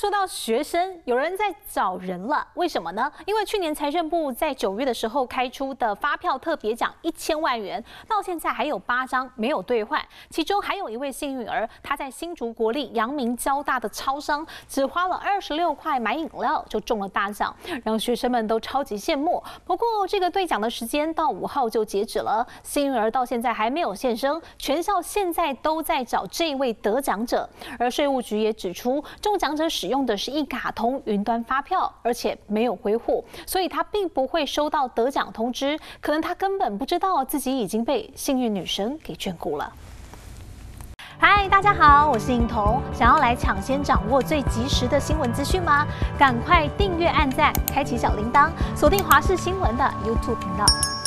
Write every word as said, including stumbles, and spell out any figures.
说到学生，有人在找人了，为什么呢？因为去年财政部在九月的时候开出的发票特别奖一千万元，到现在还有八张没有兑换。其中还有一位幸运儿，他在新竹国立阳明交大的超商，只花了二十六块买饮料就中了大奖，让学生们都超级羡慕。不过这个兑奖的时间到五号就截止了，幸运儿到现在还没有现身，全校现在都在找这位得奖者。而税务局也指出，中奖者使用的是一卡通云端发票，而且没有归户，所以他并不会收到得奖通知，可能他根本不知道自己已经被幸运女神给眷顾了。嗨，大家好，我是颖彤。想要来抢先掌握最及时的新闻资讯吗？赶快订阅、按赞、开启小铃铛，锁定华视新闻的 YouTube 频道。